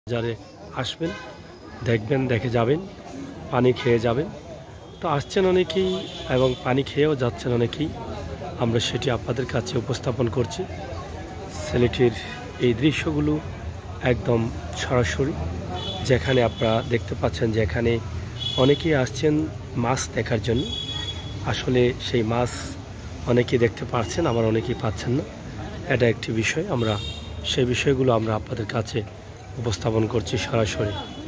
বাজারে আসবেন, দেখবেন, দেখে যাবেন, পানি খেয়ে যাবেন। তো আসছেন অনেকেই এবং পানি খেয়েও যাচ্ছেন অনেকেই। আমরা সেটি আপনাদের কাছে উপস্থাপন করছি। সিলেটের এই দৃশ্যগুলো একদম সরাসরি, যেখানে আপনারা দেখতে পাচ্ছেন যে এখানে অনেকেই আসছেন মাছ দেখার জন্য। আসলে সেই মাছ অনেকেই দেখতে পাচ্ছেন, আবার অনেকেই পাচ্ছেন না। এটা একটি বিষয়, আমরা সেই বিষয়গুলো আমরা আপনাদের কাছে উপস্থাপন করছি সরাসরি।